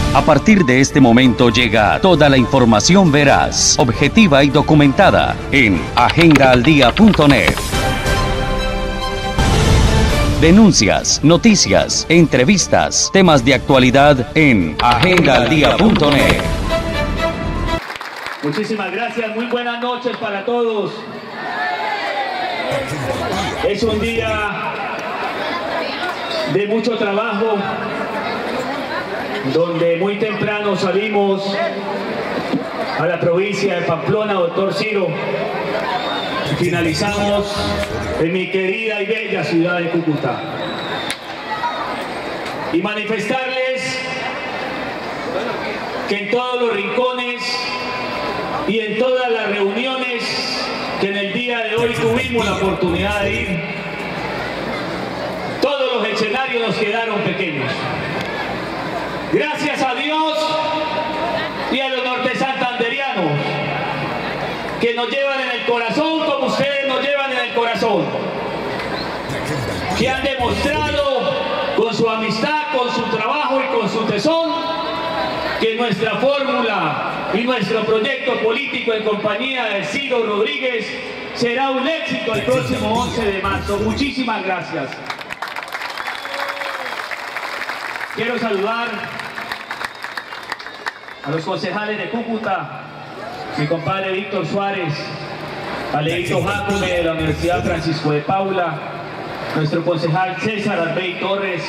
A partir de este momento llega toda la información veraz, objetiva y documentada en agendaaldia.net. Denuncias, noticias, entrevistas, temas de actualidad en agendaaldia.net. Muchísimas gracias, muy buenas noches para todos. Es un día de mucho trabajo, donde muy temprano salimos a la provincia de Pamplona, doctor Ciro, y finalizamos en mi querida y bella ciudad de Cúcuta. Y manifestarles que en todos los rincones y en todas las reuniones que en el día de hoy tuvimos la oportunidad de ir, todos los escenarios nos quedaron pequeños. Gracias a Dios y a los nortesantanderianos que nos llevan en el corazón como ustedes nos llevan en el corazón, que han demostrado con su amistad, con su trabajo y con su tesón que nuestra fórmula y nuestro proyecto político en compañía de Ciro Rodríguez será un éxito el próximo 11 de marzo. Muchísimas gracias. Quiero saludar a los concejales de Cúcuta, mi compadre Víctor Suárez, a Leito Jácome de la Universidad Francisco de Paula, nuestro concejal César Arbey Torres,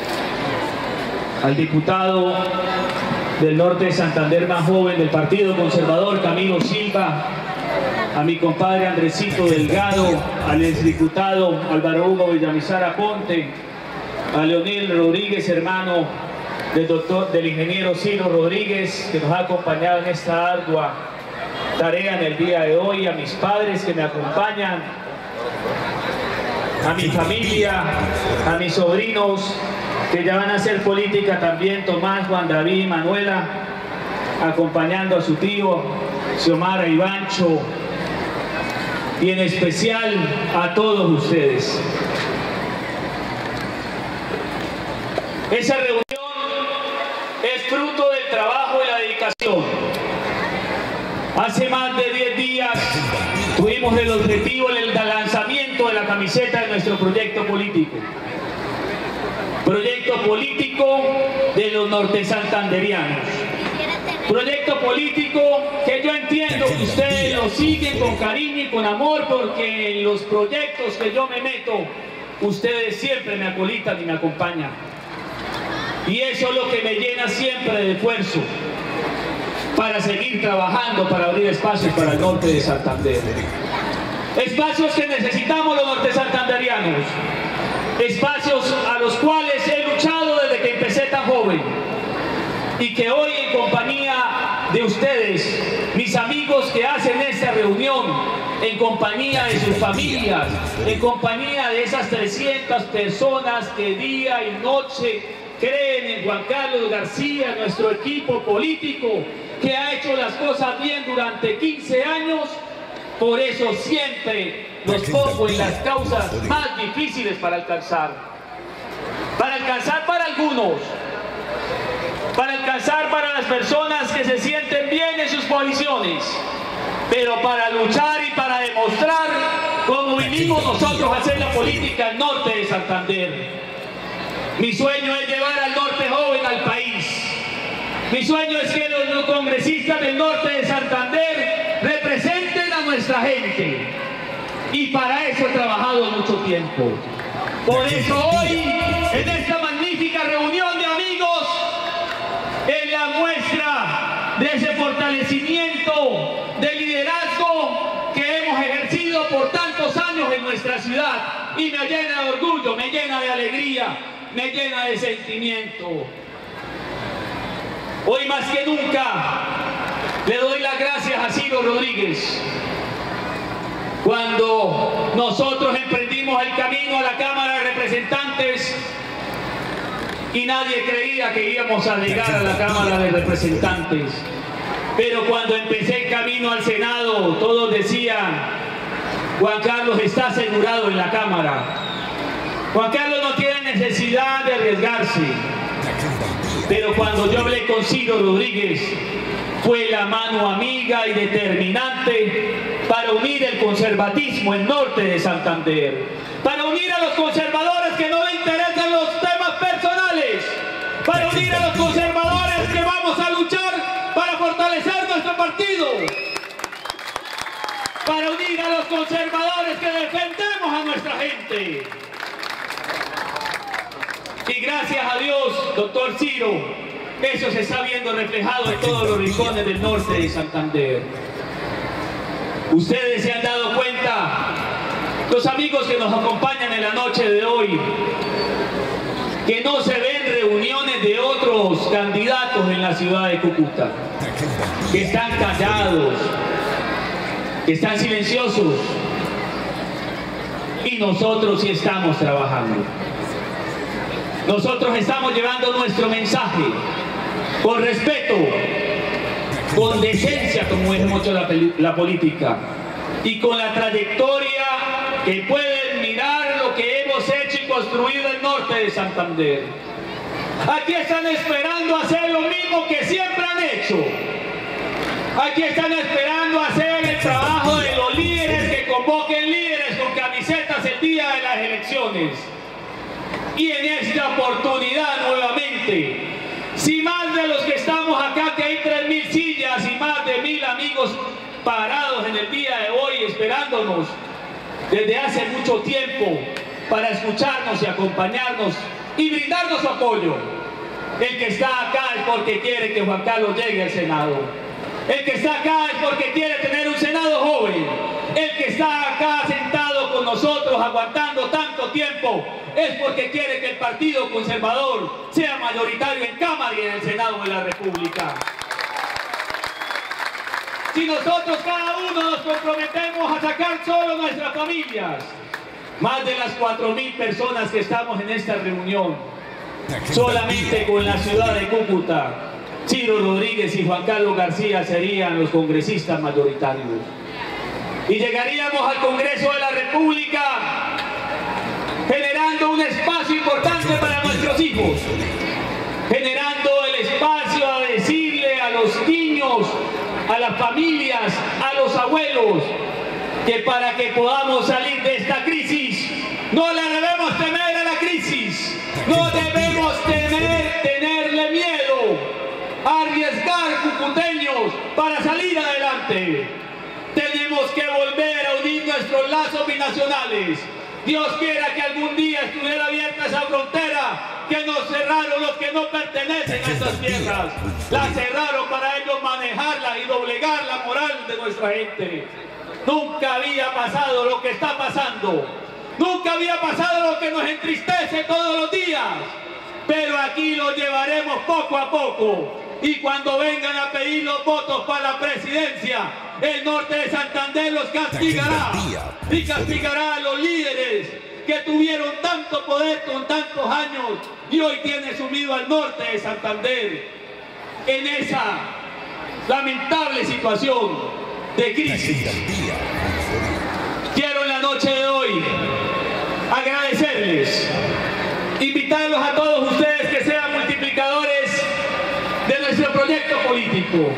al diputado del norte de Santander más joven del Partido Conservador, Camilo Silva, a mi compadre Andresito Delgado, al exdiputado Álvaro Hugo Villamizar Aponte, a Leonel Rodríguez, hermano del ingeniero Ciro Rodríguez, que nos ha acompañado en esta ardua tarea en el día de hoy, a mis padres que me acompañan, a mi familia, a mis sobrinos que ya van a hacer política también, Tomás, Juan David y Manuela, acompañando a su tío, Xiomara y Bancho, y en especial a todos ustedes. Esa reunión es fruto del trabajo y la dedicación. Hace más de 10 días tuvimos el objetivo del lanzamiento de la camiseta de nuestro proyecto político. Proyecto político de los nortesantanderianos. Proyecto político que yo entiendo que ustedes lo siguen con cariño y con amor, porque en los proyectos que yo me meto, ustedes siempre me acolitan y me acompañan. Y eso es lo que me llena siempre de esfuerzo para seguir trabajando, para abrir espacios para el norte de Santander. Espacios que necesitamos los nortesantanderianos. Espacios a los cuales he luchado desde que empecé tan joven. Y que hoy en compañía de ustedes, mis amigos que hacen esta reunión, en compañía de sus familias, en compañía de esas 300 personas que día y noche creen en Juan Carlos García, nuestro equipo político, que ha hecho las cosas bien durante 15 años, por eso siempre los pongo en las causas más difíciles para alcanzar. Para alcanzar para algunos, para alcanzar para las personas que se sienten bien en sus posiciones, pero para luchar y para demostrar cómo vinimos nosotros a hacer la política al norte de Santander. Mi sueño es llevar al norte joven al país. Mi sueño es que los congresistas del norte de Santander representen a nuestra gente. Y para eso he trabajado mucho tiempo. Por eso hoy, en esta magnífica reunión de amigos, es la muestra de ese fortalecimiento de liderazgo que hemos ejercido por tantos años en nuestra ciudad. Y me llena de orgullo, me llena de alegría, me llena de sentimiento. Hoy más que nunca le doy las gracias a Ciro Rodríguez. Cuando nosotros emprendimos el camino a la Cámara de Representantes y nadie creía que íbamos a llegar a la Cámara de Representantes, pero cuando empecé el camino al Senado, todos decían: Juan Carlos está asegurado en la Cámara. Juan Carlos no tiene necesidad de arriesgarse. Pero cuando yo hablé con Ciro Rodríguez, fue la mano amiga y determinante para unir el conservatismo en norte de Santander, para unir a los conservadores que no le interesan los temas personales, para unir a los conservadores que vamos a luchar para fortalecer nuestro partido, para unir a los conservadores que defendemos a nuestra gente. Y gracias a Dios, doctor Ciro, eso se está viendo reflejado en todos los rincones del norte de Santander. Ustedes se han dado cuenta, los amigos que nos acompañan en la noche de hoy, que no se ven reuniones de otros candidatos en la ciudad de Cúcuta, que están callados, que están silenciosos, y nosotros sí estamos trabajando. Nosotros estamos llevando nuestro mensaje con respeto, con decencia, como es mucho la política, y con la trayectoria que pueden mirar lo que hemos hecho y construido el norte de Santander. Aquí están esperando hacer lo mismo que siempre han hecho. Aquí están esperando hacer el trabajo de los líderes, que convoquen líderes con camisetas el día de las elecciones. Y en esta oportunidad nuevamente, si más de los que estamos acá, que hay 3.000 sillas y más de 1.000 amigos parados en el día de hoy esperándonos desde hace mucho tiempo para escucharnos y acompañarnos y brindarnos su apoyo. El que está acá es porque quiere que Juan Carlos llegue al Senado. El que está acá es porque quiere tener un Senado joven. El que está acá sentado con nosotros aguantando tanto tiempo es porque quiere que el Partido Conservador sea mayoritario en Cámara y en el Senado de la República. Si nosotros cada uno nos comprometemos a sacar solo nuestras familias, más de las 4.000 personas que estamos en esta reunión, solamente con la ciudad de Cúcuta, Ciro Rodríguez y Juan Carlos García serían los congresistas mayoritarios. Y llegaríamos al Congreso de la República generando un espacio importante para nuestros hijos, generando el espacio a decirle a los niños, a las familias, a los abuelos, que para que podamos salir de esta crisis, no le debemos temer a la crisis, no debemos tenerle miedo a arriesgar cucuteños para salir adelante. Tenemos que volver a unir nuestros lazos binacionales. Dios quiera que algún día estuviera abierta esa frontera que nos cerraron los que no pertenecen a estas tierras. La cerraron para ellos manejarla y doblegar la moral de nuestra gente. Nunca había pasado lo que está pasando. Nunca había pasado lo que nos entristece todos los días. Pero aquí lo llevaremos poco a poco. Y cuando vengan a pedir los votos para la presidencia, el norte de Santander los castigará. Y castigará a los líderes que tuvieron tanto poder con tantos años y hoy tiene sumido al norte de Santander en esa lamentable situación de crisis. Quiero en la noche de hoy agradecerles, invitarlos a todos ustedes que sean multiplicadores de nuestro proyecto político.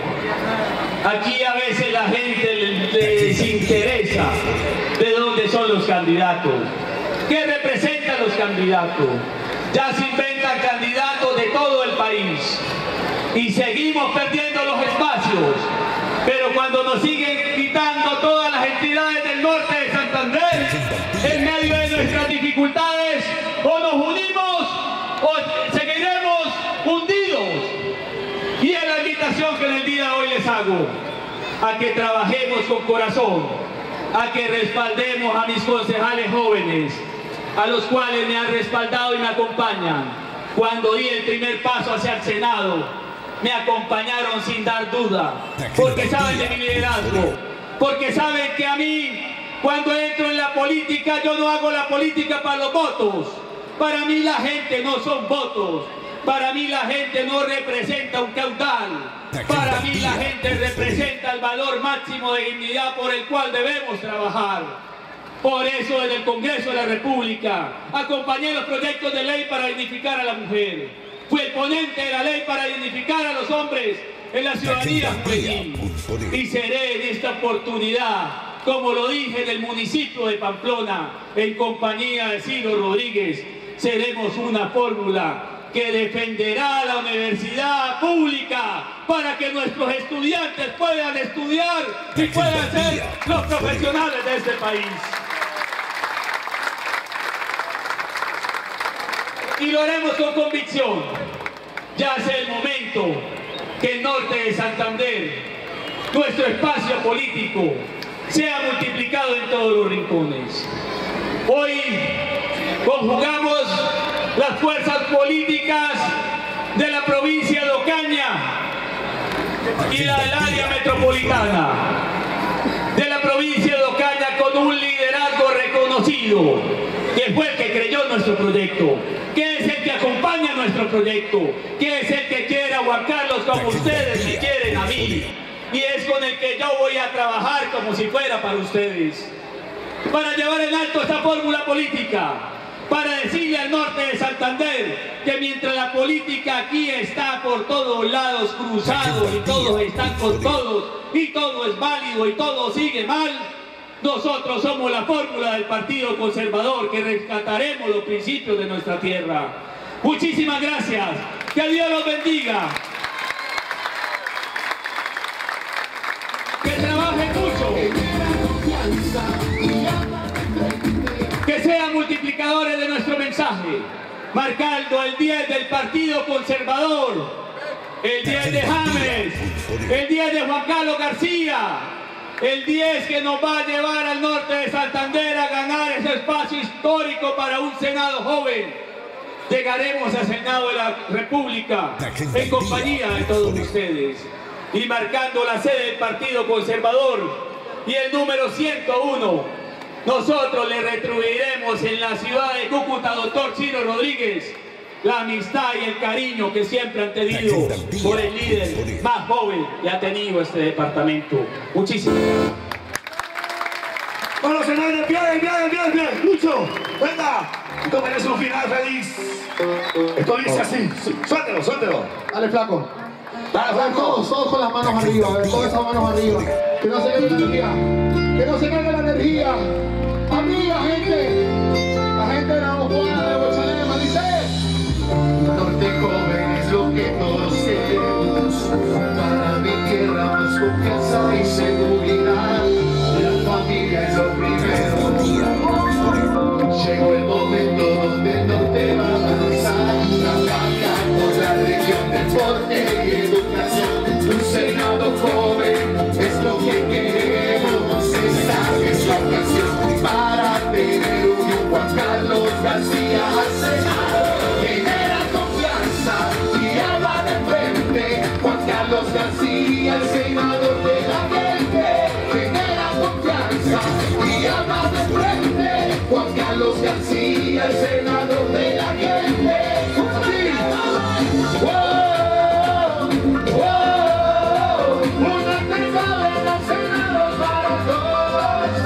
Aquí a veces la gente les interesa de dónde son los candidatos, qué representan los candidatos. Ya se inventan candidatos de todo el país y seguimos perdiendo los espacios, pero cuando nos siguen quitando todas las entidades del norte de Santander, en medio de nuestras dificultades, o nos unimos o seguiremos hundidos. Y es la invitación que en el día de hoy les hago, a que trabajemos con corazón, a que respaldemos a mis concejales jóvenes, a los cuales me han respaldado y me acompañan. Cuando di el primer paso hacia el Senado, me acompañaron sin dar duda, porque saben de mi liderazgo, porque saben que a mí, cuando entro en la política, yo no hago la política para los votos. Para mí la gente no son votos. Para mí la gente no representa un caudal. Para mí la gente representa el valor máximo de dignidad por el cual debemos trabajar. Por eso desde el Congreso de la República acompañé los proyectos de ley para dignificar a la mujer. Fui el ponente de la ley para dignificar a los hombres en la ciudadanía juvenil. Y seré en esta oportunidad, como lo dije en el municipio de Pamplona, en compañía de Ciro Rodríguez, seremos una fórmula que defenderá la universidad pública para que nuestros estudiantes puedan estudiar y puedan ser los profesionales de este país. Y lo haremos con convicción. Ya es el momento que el norte de Santander, nuestro espacio político, sea multiplicado en todos los rincones. Hoy conjugamos las fuerzas políticas de la provincia de Ocaña y la del área metropolitana de la provincia de Ocaña con un liderazgo reconocido, que fue el que creyó en nuestro proyecto, que es el que acompaña nuestro proyecto, que es el que quiere a Juan Carlos como ustedes me quieren a mí, y es con el que yo voy a trabajar como si fuera para ustedes, para llevar en alto esta fórmula política, para decirle al norte de Santander que mientras la política aquí está por todos lados cruzado y todos están con todos y todo es válido y todo sigue mal, nosotros somos la fórmula del Partido Conservador que rescataremos los principios de nuestra tierra. Muchísimas gracias, que Dios los bendiga, que trabajen mucho, que sean multiplicadores de nuestro mensaje, marcando el 10 del Partido Conservador, el 10 de James, el 10 de Juan Carlos García, el 10 que nos va a llevar al norte de Santander a ganar ese espacio histórico para un Senado joven. Llegaremos al Senado de la República en compañía de todos ustedes y marcando la sede del Partido Conservador y el número 101. Nosotros le retribuiremos en la ciudad de Cúcuta, doctor Ciro Rodríguez, la amistad y el cariño que siempre han tenido por el líder más joven que ha tenido este departamento. Muchísimas gracias. Bueno, señores, bien, Lucho, venga, esto merece un final feliz. Esto dice así, suéltelo. Dale, flaco. Dale, flaco. Todos con las manos arriba, a ver, todas esas manos arriba. Que no se caiga la energía, que no se caiga la energía. Amiga, la gente de la Juana de Guachalema dice: norte joven es lo que todos queremos, para mi tierra más confianza y seguridad, la familia es lo primero. Llegó el momento donde el norte va a avanzar, trabajar por la región, deporte y educación, un senado joven es lo que queremos, esa es la ocasión para tener un Juan Carlos García al Senado. Genera confianza y habla de frente, Juan Carlos García, el senador de la gente. Genera confianza y habla de frente, Juan Carlos García, el senador de la gente. Una tregua del Senado para todos.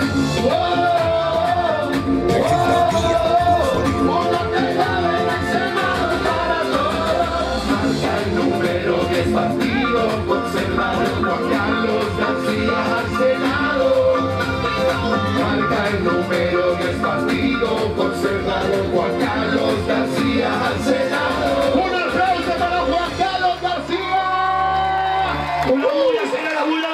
Una tregua del Senado para todos. Marca el número que es Partido Conservador, Juan Carlos García al Senado. Marca el número que es Partido Conservador, Juan Carlos García al Senado. Un aplauso para Juan Carlos García. ¡Una bulla, señora! ¡Bulla!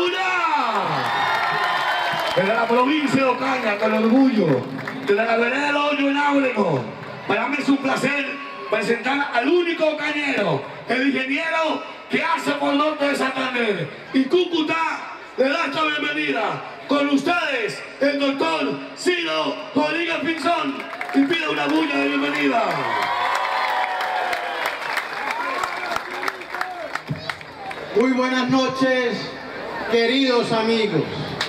Desde la provincia de Ocaña, con orgullo, desde la vereda del Hoyo en Áurego, para mí es un placer presentar al único ocañero, el ingeniero que hace por el norte de Santander. Y Cúcuta le da esta bienvenida. Con ustedes, el doctor Ciro Rodríguez Pinzón, y pide una bulla de bienvenida. Muy buenas noches, queridos amigos.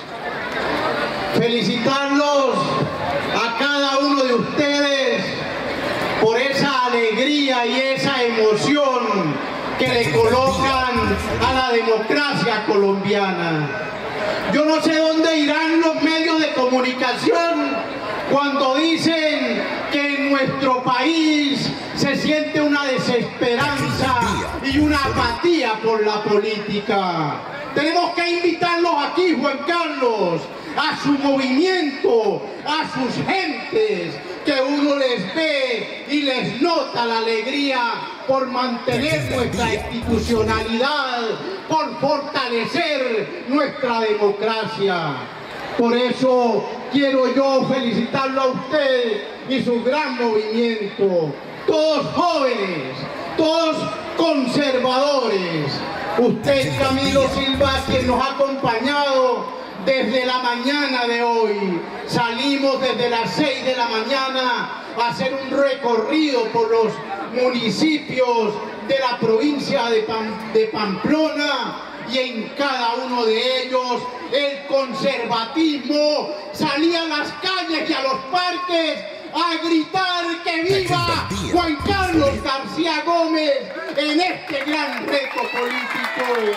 Felicitarlos a cada uno de ustedes por esa alegría y esa emoción que le colocan a la democracia colombiana. Yo no sé dónde irán los medios de comunicación cuando dicen que en nuestro país se siente una desesperanza y una apatía por la política. Tenemos que invitarlos aquí, Juan Carlos, a su movimiento, a sus gentes, que uno les ve y les nota la alegría por mantener nuestra institucionalidad, por fortalecer nuestra democracia. Por eso quiero yo felicitarlo a usted y su gran movimiento. Todos jóvenes, todos conservadores. Usted, Camilo Silva, quien nos ha acompañado desde la mañana de hoy. Salimos desde las 6 de la mañana a hacer un recorrido por los municipios de la provincia de Pamplona, y en cada uno de ellos el conservatismo salía a las calles y a los parques a gritar que viva Juan Carlos García Gómez en este gran reto político.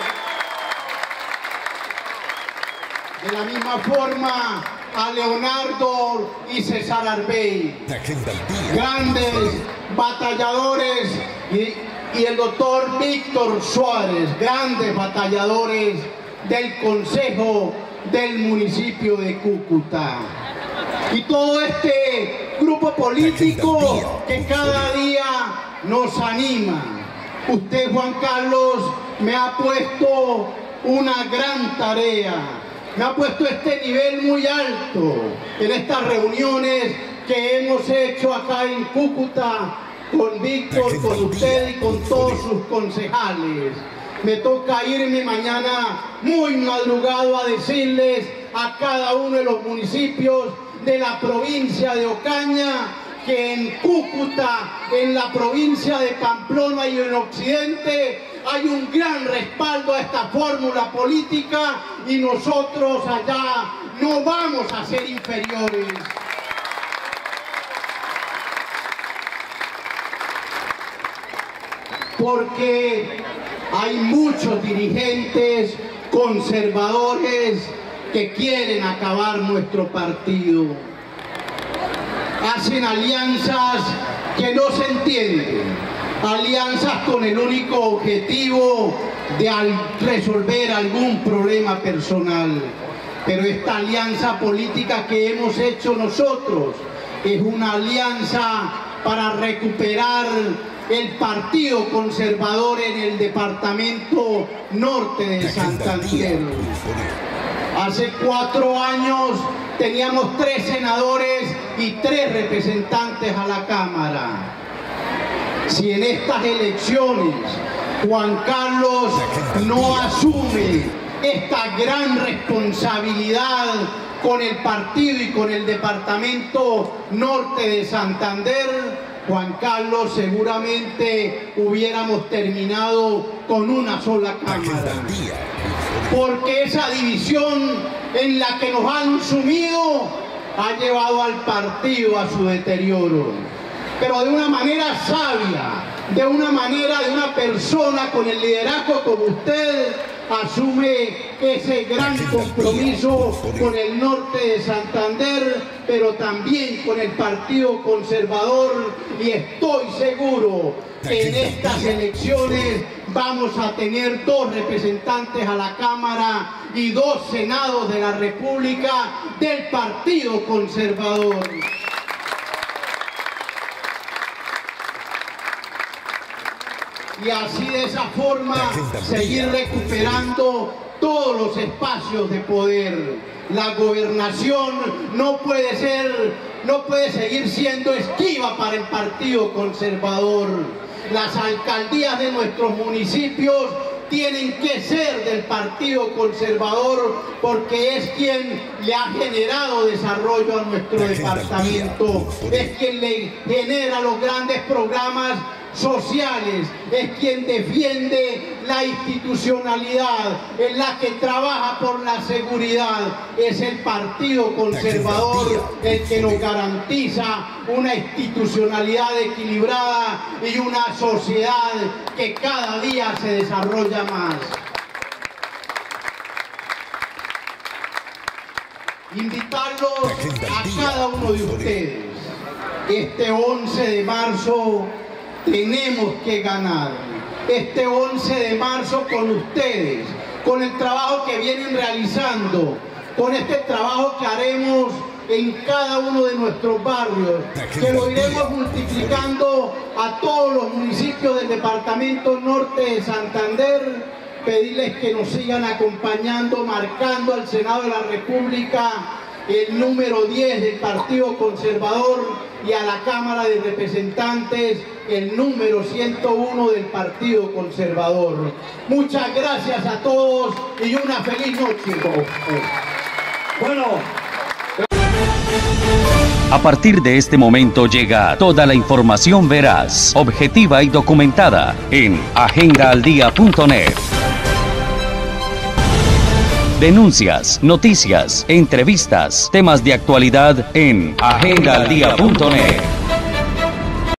De la misma forma, a Leonardo y César Arbey, grandes batalladores, y el doctor Víctor Suárez, grandes batalladores del Consejo del municipio de Cúcuta. Y todo este grupo político que cada día nos anima. Usted, Juan Carlos, me ha puesto una gran tarea. Me ha puesto este nivel muy alto en estas reuniones que hemos hecho acá en Cúcuta con Víctor, con usted y con todos sus concejales. Me toca irme mañana muy madrugado a decirles a cada uno de los municipios de la provincia de Ocaña que en Cúcuta, en la provincia de Pamplona y en el occidente hay un gran respaldo a esta fórmula política y nosotros allá no vamos a ser inferiores. Porque hay muchos dirigentes conservadores que quieren acabar nuestro partido. Hacen alianzas que no se entienden, alianzas con el único objetivo de resolver algún problema personal. Pero esta alianza política que hemos hecho nosotros es una alianza para recuperar el Partido Conservador en el departamento norte de Santander. Hace 4 años teníamos 3 senadores y 3 representantes a la Cámara. Si en estas elecciones Juan Carlos no asume esta gran responsabilidad con el partido y con el departamento norte de Santander, Juan Carlos, seguramente hubiéramos terminado con una sola Cámara. Porque esa división en la que nos han sumido ha llevado al partido a su deterioro. Pero de una manera sabia, de una manera de una persona con el liderazgo como usted, asume ese gran compromiso con el norte de Santander, pero también con el Partido Conservador, y estoy seguro que en estas elecciones vamos a tener 2 representantes a la Cámara y 2 senados de la República del Partido Conservador. Y así, de esa forma, seguir recuperando todos los espacios de poder. La gobernación no puede seguir siendo esquiva para el Partido Conservador. Las alcaldías de nuestros municipios tienen que ser del Partido Conservador, porque es quien le ha generado desarrollo a nuestro departamento, es quien le genera los grandes programas sociales, es quien defiende la institucionalidad, es la que trabaja por la seguridad. Es el Partido Conservador el que nos garantiza una institucionalidad equilibrada y una sociedad que cada día se desarrolla más. Invitarlos a cada uno de ustedes este 11 de marzo tenemos que ganar este 11 de marzo con ustedes, con el trabajo que vienen realizando, con este trabajo que haremos en cada uno de nuestros barrios, que lo iremos multiplicando a todos los municipios del departamento norte de Santander. Pedirles que nos sigan acompañando, marcando al Senado de la República el número 10 del Partido Conservador y a la Cámara de Representantes el número 101 del Partido Conservador. Muchas gracias a todos y una feliz noche. Bueno. A partir de este momento llega toda la información veraz, objetiva y documentada en agendaaldia.net. Denuncias, noticias, entrevistas, temas de actualidad en agendaaldia.net.